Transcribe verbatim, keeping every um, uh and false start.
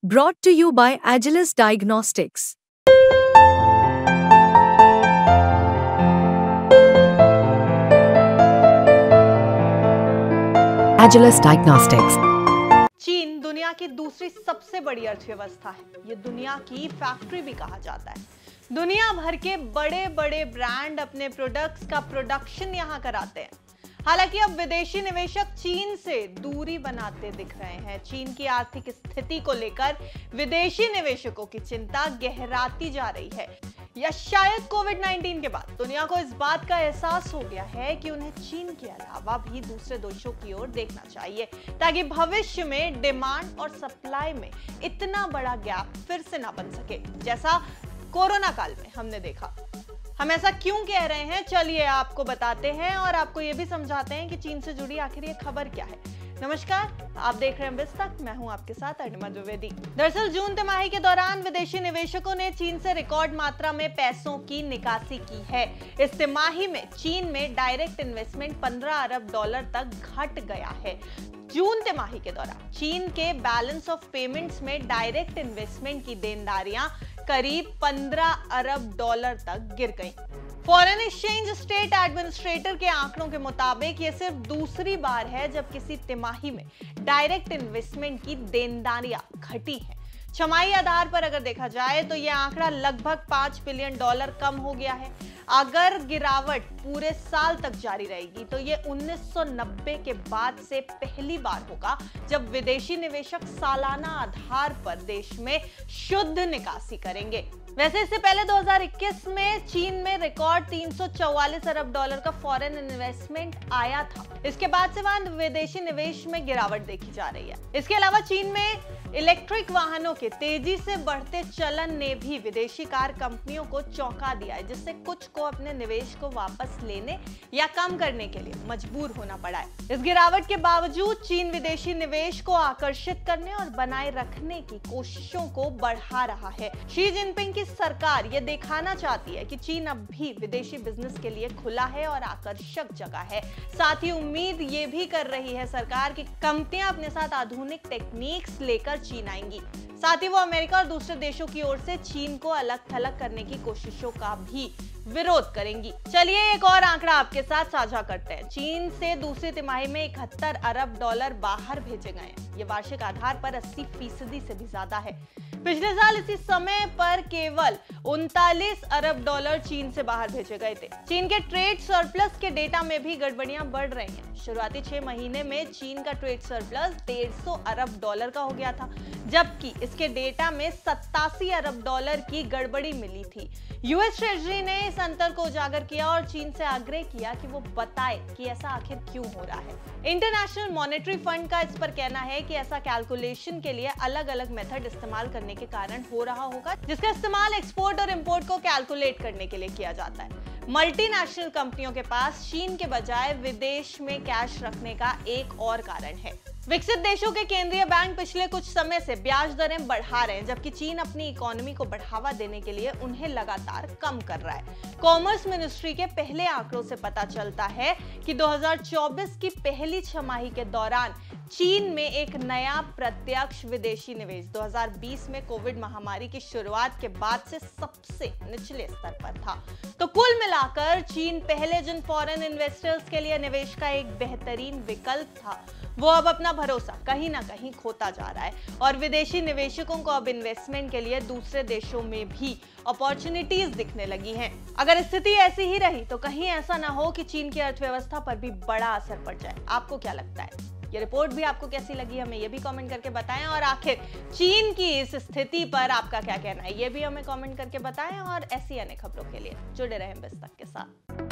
Brought to you by Agilus Diagnostics. Agilus Diagnostics. चीन दुनिया की दूसरी सबसे बड़ी अर्थव्यवस्था है। ये दुनिया की फैक्ट्री भी कहा जाता है। दुनिया भर के बड़े बड़े ब्रांड अपने प्रोडक्ट्स का प्रोडक्शन यहाँ कराते हैं। हालांकि अब विदेशी निवेशक चीन से दूरी बनाते दिख रहे हैं। चीन की आर्थिक स्थिति को लेकर विदेशी निवेशकों की चिंता गहराती जा रही है, या शायद कोविड नाइनटीन के बाद दुनिया को इस बात का एहसास हो गया है कि उन्हें चीन के अलावा भी दूसरे देशों की ओर देखना चाहिए, ताकि भविष्य में डिमांड और सप्लाई में इतना बड़ा गैप फिर से ना बन सके, जैसा कोरोना काल में हमने देखा। हम ऐसा क्यों कह रहे हैं, चलिए आपको बताते हैं और आपको यह भी समझाते हैं कि चीन से जुड़ी आखिर ये खबर क्या है। नमस्कार, आप देख रहे हैं बिस तक, मैं हूं आपके साथ अनिमा द्विवेदी। दरअसल जून तिमाही के दौरान विदेशी निवेशकों ने चीन से रिकॉर्ड मात्रा में पैसों की निकासी की है। इस तिमाही में चीन में डायरेक्ट इन्वेस्टमेंट पंद्रह अरब डॉलर तक घट गया है। जून तिमाही के दौरान चीन के बैलेंस ऑफ पेमेंट्स में डायरेक्ट इन्वेस्टमेंट की देनदारियां करीब पंद्रह अरब डॉलर तक गिर गईं। फॉरेन एक्सचेंज स्टेट एडमिनिस्ट्रेटर के आंकड़ों के मुताबिक ये सिर्फ दूसरी बार है जब किसी तिमाही में डायरेक्ट इन्वेस्टमेंट की देनदारियां घटी हैं। छमाही आधार पर अगर देखा जाए तो यह आंकड़ा लगभग पांच बिलियन डॉलर कम हो गया है। अगर गिरावट पूरे साल तक जारी रहेगी तो यह उन्नीस सौ नब्बे के बाद से पहली बार होगा जब विदेशी निवेशक सालाना आधार पर देश में शुद्ध निकासी करेंगे। वैसे इससे पहले दो हज़ार इक्कीस में चीन में रिकॉर्ड तीन सौ चौवालीस अरब डॉलर का फॉरेन इन्वेस्टमेंट आया था। इसके बाद से वहां विदेशी निवेश में गिरावट देखी जा रही है। इसके अलावा चीन में इलेक्ट्रिक वाहनों के तेजी से बढ़ते चलन ने भी विदेशी कार कंपनियों को चौंका दिया है, जिससे कुछ को अपने निवेश को वापस लेने या कम करने के लिए मजबूर होना पड़ा है। इस गिरावट के बावजूद चीन विदेशी निवेश को आकर्षित करने और बनाए रखने की कोशिशों को बढ़ा रहा है। शी जिनपिंग की सरकार यह दिखाना चाहती है कि चीन अब भी विदेशी बिजनेस के लिए खुला है और आकर्षक जगह है। साथ ही उम्मीद ये भी कर रही है सरकार की कंपनियां अपने साथ आधुनिक टेक्निक्स लेकर चीन आएंगी। साथ ही वो अमेरिका और दूसरे देशों की ओर से चीन को अलग थलग करने की कोशिशों का भी विरोध करेंगी। चलिए एक और आंकड़ा आपके साथ साझा करते हैं। चीन से दूसरी तिमाही में इकहत्तर अरब डॉलर बाहर भेजे गए हैं। ये वार्षिक आधार पर अस्सी फीसदी से भी ज्यादा है। पिछले साल इसी समय पर केवल उनतालीस अरब डॉलर चीन से बाहर भेजे गए थे। चीन के ट्रेड सरप्लस के डेटा में भी गड़बड़ियां बढ़ रही हैं। शुरुआती छह महीने में चीन का ट्रेड सरप्लस डेढ़ सौ अरब डॉलर का हो गया था, जबकि इसके डेटा में सत्तासी अरब डॉलर की गड़बड़ी मिली थी। यूएस ट्रेजरी ने इस अंतर को उजागर किया और चीन से आग्रह किया कि वो बताए कि ऐसा आखिर क्यों हो रहा है। इंटरनेशनल मॉनेटरी फंड का इस पर कहना है कि ऐसा कैलकुलेशन के लिए अलग अलग मेथड इस्तेमाल करने के कारण हो रहा होगा, जिसका इस्तेमाल एक्सपोर्ट और इंपोर्ट को कैलकुलेट करने के लिए किया जाता है। मल्टीनेशनल कंपनियों के पास चीन के बजाय विदेश में कैश रखने का एक और कारण है। विकसित देशों के केंद्रीय बैंक पिछले कुछ समय से ब्याज दरें बढ़ा रहे हैं, जबकि चीन अपनी इकोनॉमी को बढ़ावा देने के लिए उन्हें लगातार कम कर रहा है। कॉमर्स मिनिस्ट्री के पहले आंकड़ों से पता चलता है कि दो हज़ार चौबीस की पहली छमाही के दौरान चीन में एक नया प्रत्यक्ष विदेशी निवेश दो हज़ार बीस में कोविड महामारी की शुरुआत के बाद से सबसे निचले स्तर पर था। तो कुल मिलाकर चीन पहले जिन फॉरेन इन्वेस्टर्स के लिए निवेश का एक बेहतरीन विकल्प था, वो अब अपना भरोसा कहीं ना कहीं खोता जा रहा है और विदेशी निवेशकों को अब इन्वेस्टमेंट के लिए दूसरे देशों में भी अपॉर्चुनिटीज दिखने लगी हैं। अगर स्थिति ऐसी ही रही तो कहीं ऐसा ना हो कि चीन की अर्थव्यवस्था पर भी बड़ा असर पड़ जाए। आपको क्या लगता है? ये रिपोर्ट भी आपको कैसी लगी, हमें ये भी कमेंट करके बताएं। और आखिर चीन की इस स्थिति पर आपका क्या कहना है, ये भी हमें कमेंट करके बताएं। और ऐसी अन्य खबरों के लिए जुड़े रहें बिस तक के साथ।